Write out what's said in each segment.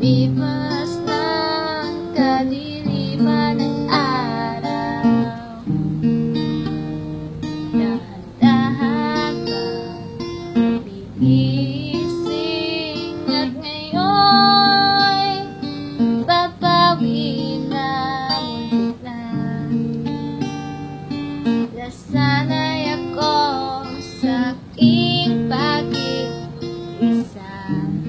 Lipas ng kadiliman ng araw, dahan-dahan ka gigising at ngayon babawi na muntik na. Nasanay ako sa aking pag-iisa,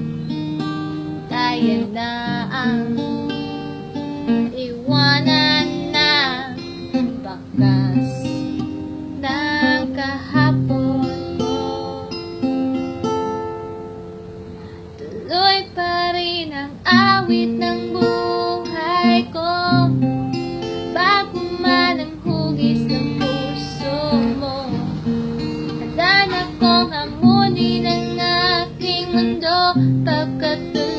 kaya na ang iwanan ng bakas ng kahapon ko. Tuloy pa rin ang awit ng buhay ko, bago man ang hugis ng puso mo. Handa na kong hamunin ang aking mundo, pagkatuloy